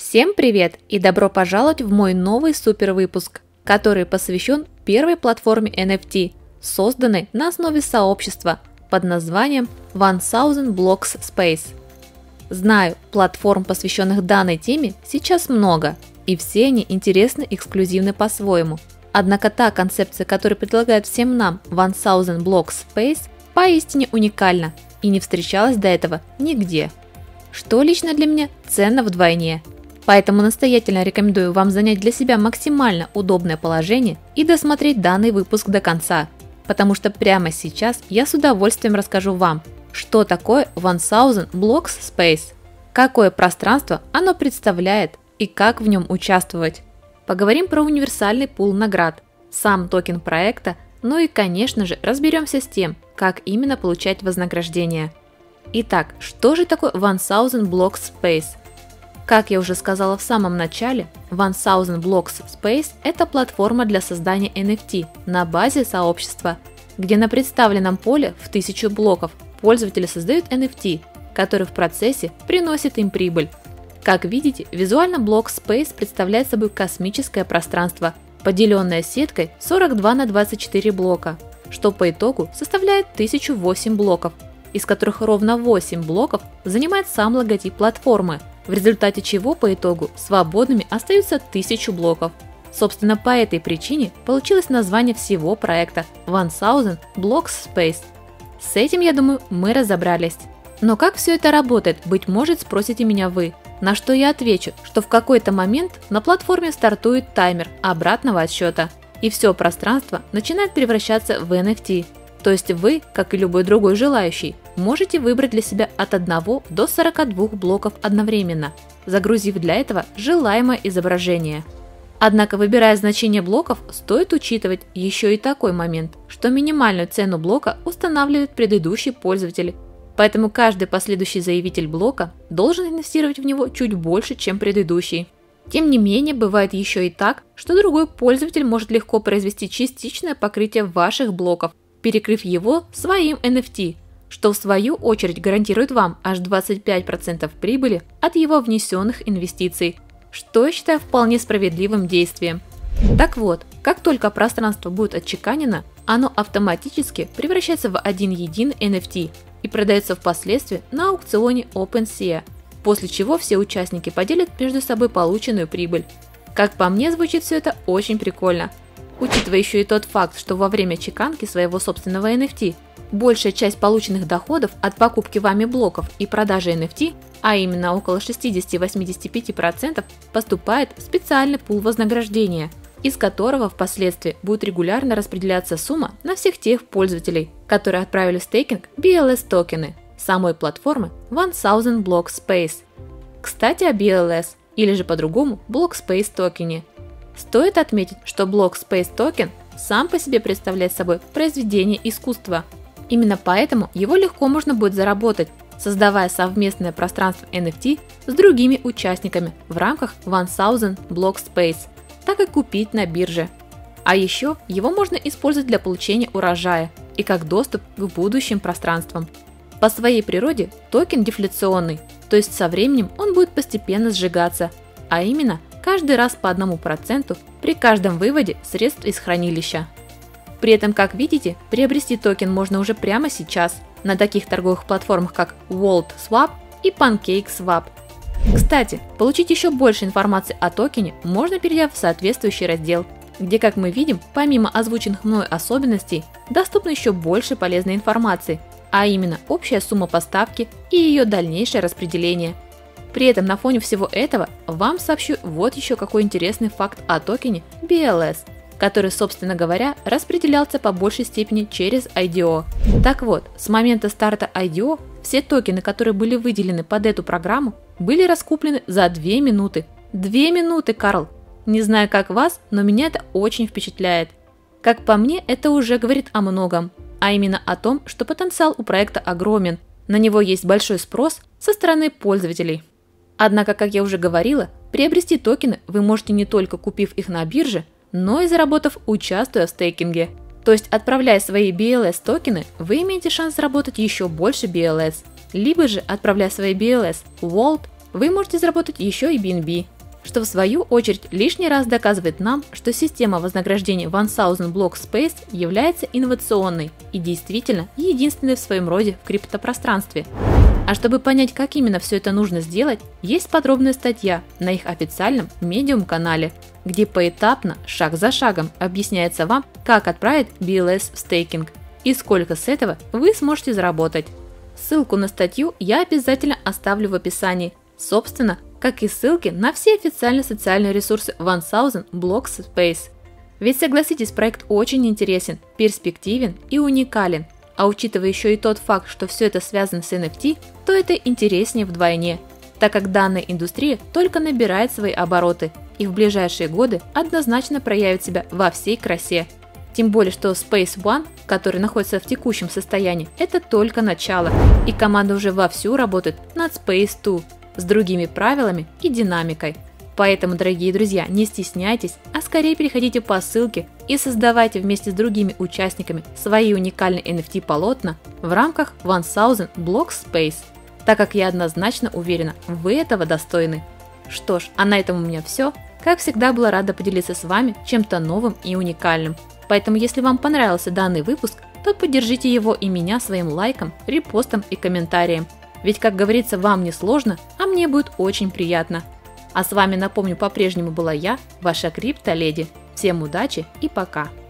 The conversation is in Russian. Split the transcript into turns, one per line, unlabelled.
Всем привет и добро пожаловать в мой новый супер выпуск, который посвящен первой платформе NFT, созданной на основе сообщества под названием 1000 Blocks Space. Знаю, платформ, посвященных данной теме, сейчас много, и все они интересны и эксклюзивны по-своему. Однако та концепция, которую предлагает всем нам 1000 Blocks Space, поистине уникальна и не встречалась до этого нигде. Что лично для меня ценно вдвойне. Поэтому настоятельно рекомендую вам занять для себя максимально удобное положение и досмотреть данный выпуск до конца, потому что прямо сейчас я с удовольствием расскажу вам, что такое 1000 Blocks Space, какое пространство оно представляет и как в нем участвовать. Поговорим про универсальный пул наград, сам токен проекта, ну и, конечно же, разберемся с тем, как именно получать вознаграждение. Итак, что же такое 1000 Blocks Space? Как я уже сказала в самом начале, 1000 Blocks Space – это платформа для создания NFT на базе сообщества, где на представленном поле в 1000 блоков пользователи создают NFT, который в процессе приносит им прибыль. Как видите, визуально блок Space представляет собой космическое пространство, поделенное сеткой 42 на 24 блока, что по итогу составляет 1008 блоков, из которых ровно 8 блоков занимает сам логотип платформы, в результате чего по итогу свободными остаются 1000 блоков. Собственно, по этой причине получилось название всего проекта 1000 Blocks Space. С этим, я думаю, мы разобрались. Но как все это работает, быть может, спросите меня вы. На что я отвечу, что в какой-то момент на платформе стартует таймер обратного отсчета, и все пространство начинает превращаться в NFT. То есть вы, как и любой другой желающий, можете выбрать для себя от 1 до 42 блоков одновременно, загрузив для этого желаемое изображение. Однако, выбирая значение блоков, стоит учитывать еще и такой момент, что минимальную цену блока устанавливает предыдущий пользователь, поэтому каждый последующий заявитель блока должен инвестировать в него чуть больше, чем предыдущий. Тем не менее, бывает еще и так, что другой пользователь может легко произвести частичное покрытие ваших блоков, перекрыв его своим NFT, что в свою очередь гарантирует вам аж 25% прибыли от его внесенных инвестиций, что я считаю вполне справедливым действием. Так вот, как только пространство будет отчеканено, оно автоматически превращается в один единый NFT и продается впоследствии на аукционе OpenSea, после чего все участники поделят между собой полученную прибыль. Как по мне, звучит все это очень прикольно. Учитывая еще и тот факт, что во время чеканки своего собственного NFT большая часть полученных доходов от покупки вами блоков и продажи NFT, а именно около 60-85%, поступает в специальный пул вознаграждения, из которого впоследствии будет регулярно распределяться сумма на всех тех пользователей, которые отправили в стейкинг BLS токены самой платформы 1000 Blocks Space. Кстати, о BLS, или же по-другому Block Space токене. Стоит отметить, что Block Space токен сам по себе представляет собой произведение искусства. Именно поэтому его легко можно будет заработать, создавая совместное пространство NFT с другими участниками в рамках 1000 Block Space, так и купить на бирже. А еще его можно использовать для получения урожая и как доступ к будущим пространствам. По своей природе токен дефляционный, то есть со временем он будет постепенно сжигаться, а именно каждый раз по 1% при каждом выводе средств из хранилища. При этом, как видите, приобрести токен можно уже прямо сейчас на таких торговых платформах, как WorldSwap и PancakeSwap. Кстати, получить еще больше информации о токене можно, перейдя в соответствующий раздел, где, как мы видим, помимо озвученных мной особенностей, доступно еще больше полезной информации, а именно общая сумма поставки и ее дальнейшее распределение. При этом на фоне всего этого вам сообщу вот еще какой интересный факт о токене BLS, который, собственно говоря, распределялся по большей степени через IDO. Так вот, с момента старта IDO все токены, которые были выделены под эту программу, были раскуплены за 2 минуты. 2 минуты, Карл! Не знаю, как вас, но меня это очень впечатляет. Как по мне, это уже говорит о многом, а именно о том, что потенциал у проекта огромен, на него есть большой спрос со стороны пользователей. Однако, как я уже говорила, приобрести токены вы можете не только купив их на бирже, но и заработав, участвуя в стейкинге. То есть, отправляя свои BLS токены, вы имеете шанс заработать еще больше BLS. Либо же, отправляя свои BLS в Vault, вы можете заработать еще и BNB. что в свою очередь лишний раз доказывает нам, что система вознаграждения 1000 Block Space является инновационной и действительно единственной в своем роде в криптопространстве. А чтобы понять, как именно все это нужно сделать, есть подробная статья на их официальном Medium-канале, где поэтапно, шаг за шагом объясняется вам, как отправить BLS в стейкинг и сколько с этого вы сможете заработать. Ссылку на статью я обязательно оставлю в описании, собственно, как и ссылки на все официальные социальные ресурсы 1000 Block Space. Ведь согласитесь, проект очень интересен, перспективен и уникален. А учитывая еще и тот факт, что все это связано с NFT, то это интереснее вдвойне, так как данная индустрия только набирает свои обороты и в ближайшие годы однозначно проявит себя во всей красе. Тем более, что Space One, который находится в текущем состоянии, это только начало, и команда уже вовсю работает над Space 2 с другими правилами и динамикой. Поэтому, дорогие друзья, не стесняйтесь, а скорее переходите по ссылке и создавайте вместе с другими участниками свои уникальные NFT-полотна в рамках 1000 Block Space, так как я однозначно уверена, вы этого достойны. Что ж, а на этом у меня все. Как всегда, была рада поделиться с вами чем-то новым и уникальным. Поэтому, если вам понравился данный выпуск, то поддержите его и меня своим лайком, репостом и комментарием. Ведь, как говорится, вам не сложно, а мне будет очень приятно. А с вами, напомню, по-прежнему была я, ваша криптоледи. Всем удачи и пока!